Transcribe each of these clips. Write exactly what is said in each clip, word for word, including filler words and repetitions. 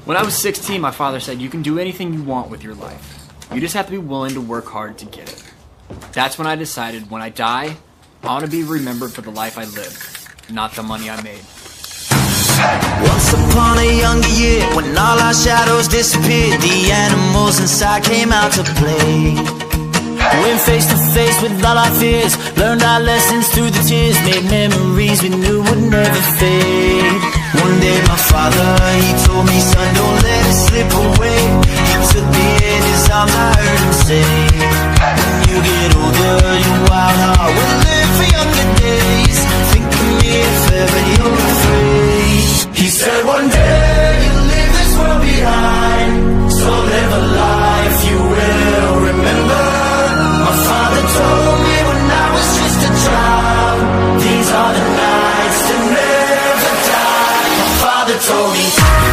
When I was sixteen, my father said, you can do anything you want with your life. You just have to be willing to work hard to get it. That's when I decided, when I die, I want to be remembered for the life I lived, not the money I made. Once upon a younger year, when all our shadows disappeared, the animals inside came out to play. Went face to face with all our fears, learned our lessons through the tears, made memories we knew would never fade. One day my father, he told me, son, don't let it slip away. He took me in his arms, I heard him say, when you get older, your wild heart will live for younger days. Think of me if ever you're afraid. He said one day you'll leave this world behind, so live a life you will remember. My father told me when I was just a child, these are the nights that never die. My father told me.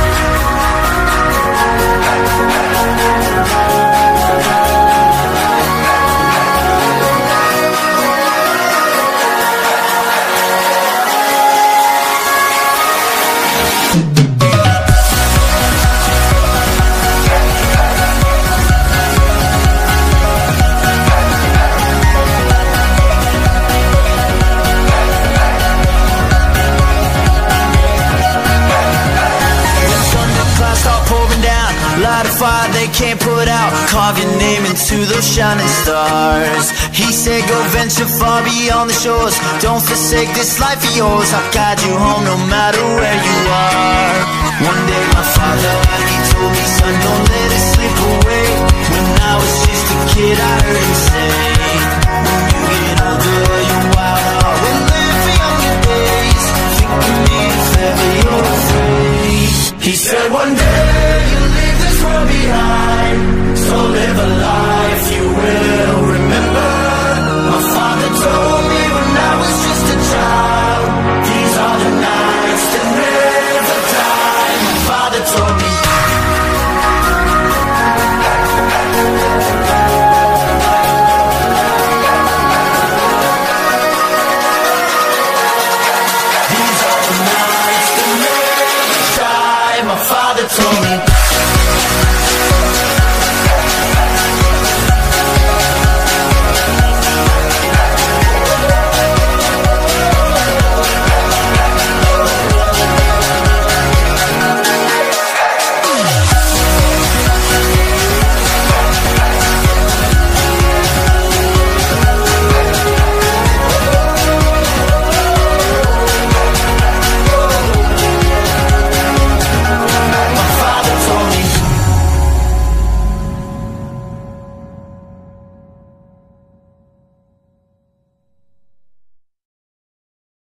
Light a fire they can't put out, carve your name into those shining stars. He said go venture far beyond the shores, don't forsake this life of yours. I'll guide you home no matter where you are. One day my father, he told me, son, don't let it slip away. When I was just a kid I heard him say, when you get older your wild heart will live for younger days. Think of me if ever you're afraid. He said one day you'll leave this world behind, so live a life you will remember. My father told me when I was just a child, these are the nights that never die. My father told me. These are the nights that never die. My father told me.